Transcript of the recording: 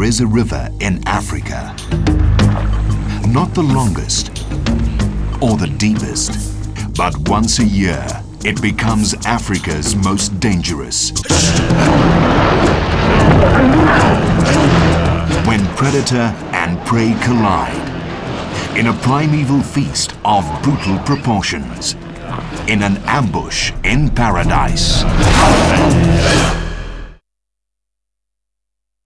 There is a river in Africa, not the longest or the deepest, but once a year it becomes Africa's most dangerous. When predator and prey collide, in a primeval feast of brutal proportions, in an ambush in paradise.